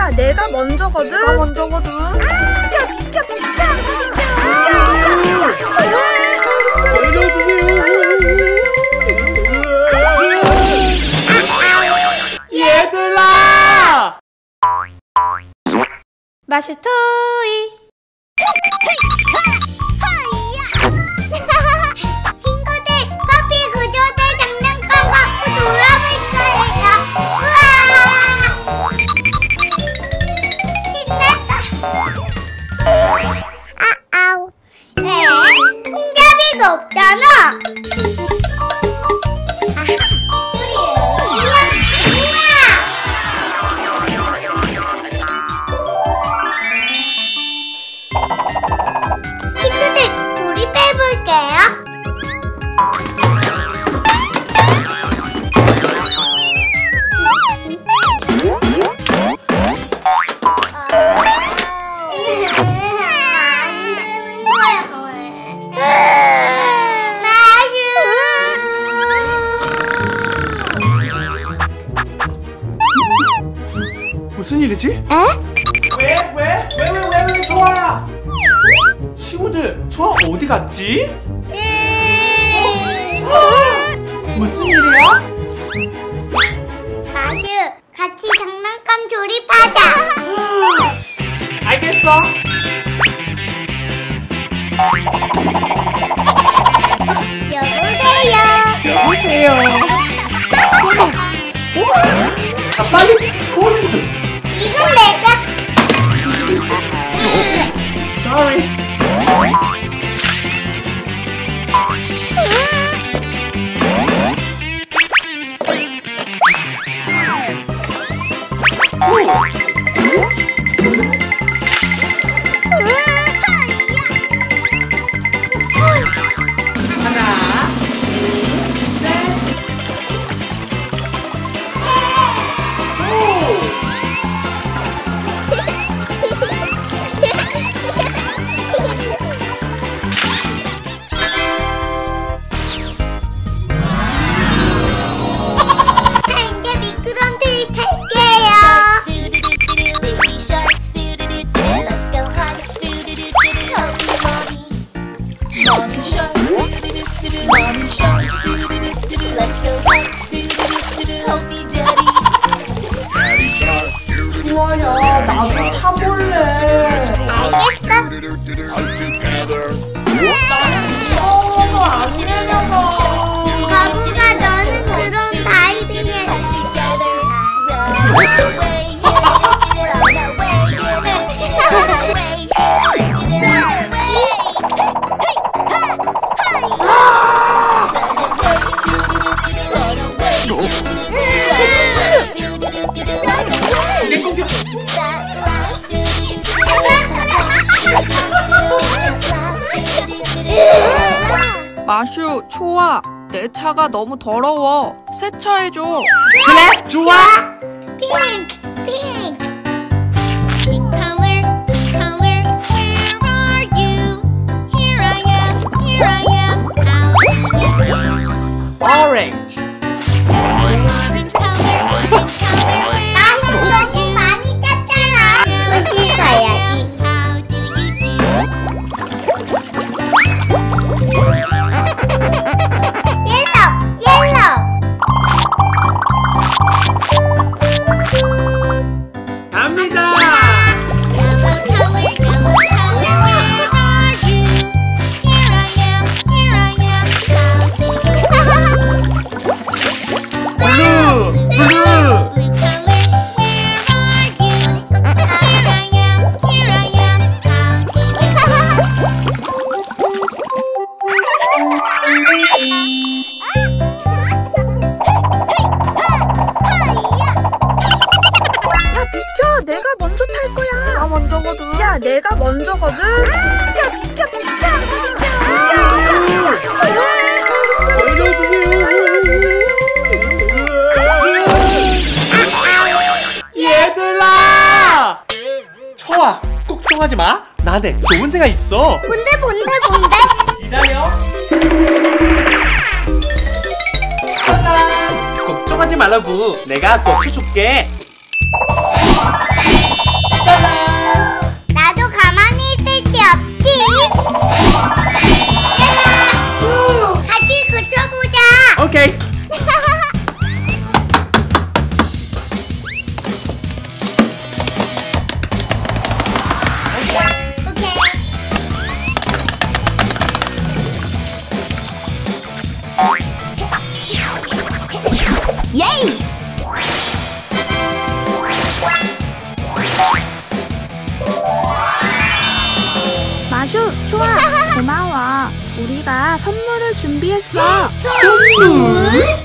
야, 내가 먼저거든. 내가 먼저거든. 비켜, 비켜, 비켜. 얘들아! 마실 토이. 친구들, 커피 구조대 장난감 갖고 놀아볼 거예요. 우와! 신났다. 아우. 손잡이가 없잖아. 친구들, 조립해볼게요. 안 되는 거야, 무슨 일이지? 에? 왜, 좋아! 친구들, 좋아 어디 갔지? 무슨 일이야? 마슈, 같이 장난감 조립하자. 알겠어. 여보세요. 자, 빨리 보는 중. 이건 내가. Sorry. 하나, 둘, 셋. 자, 이제 미끄럼틀 탈게요. 우와야, 나도 타볼래. 알겠어. 나는 무서워서 안 내려가. 바보가, 너는 그럼 다이빙해. 마슈, 초아, 내 차가 너무 더러워. 세차해줘. 그래, 좋아. 핑크, 핑크. Orange. 나는 너무 많이 짰잖아. 다시 가야지. 갑니다. 블루. 야, 비켜. 내가 먼저 탈 거야. 내가 먼저거든. 야, 내가 먼저거든. 비켜, 비켜, 비켜. 얘들아! 초아, 걱정하지 마. 나한테 좋은 생각 있어. 뭔데? 기다려. 짜잔! 걱정하지 말라고. 내가 고쳐줄게. 슈, 좋아. 고마워. 우리가 선물을 준비했어. 선물?